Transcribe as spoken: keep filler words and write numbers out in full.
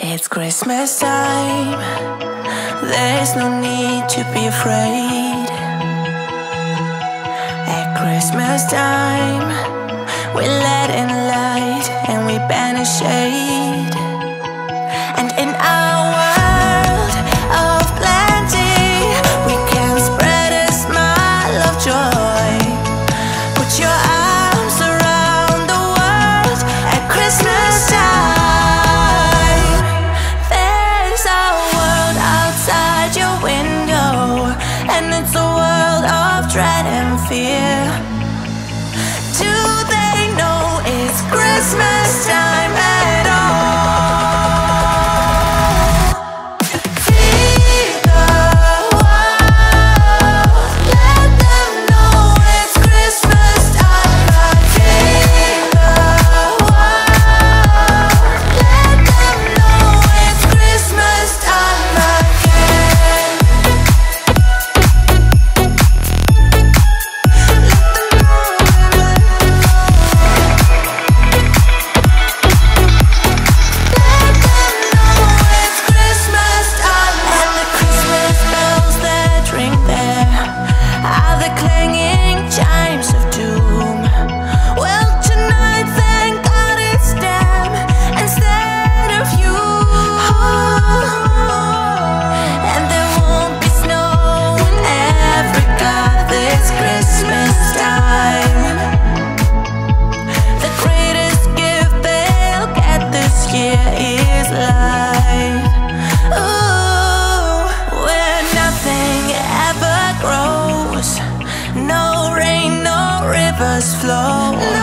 It's Christmas time, there's no need to be afraid. At Christmas time, we let in light and we banish shade. And in our world of plenty, we can spread a smile of joy. Put your arms around the world at Christmas time. There's a world outside your window, and it's a world of dread and fear. Do they know it's Christmas time at all? Flow.